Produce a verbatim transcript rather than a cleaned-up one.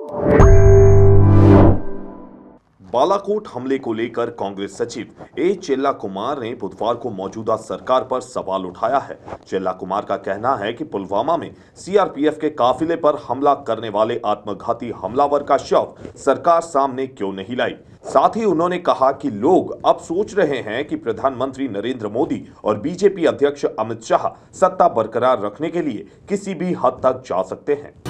बालाकोट हमले को लेकर कांग्रेस सचिव ए चेल्ला कुमार ने बुधवार को मौजूदा सरकार पर सवाल उठाया है। चेल्ला कुमार का कहना है कि पुलवामा में सीआरपीएफ के काफिले पर हमला करने वाले आत्मघाती हमलावर का शव सरकार सामने क्यों नहीं लाई। साथ ही उन्होंने कहा कि लोग अब सोच रहे हैं कि प्रधानमंत्री नरेंद्र मोदी और बीजेपी अध्यक्ष अमित शाह सत्ता बरकरार रखने के लिए किसी भी हद तक जा सकते हैं।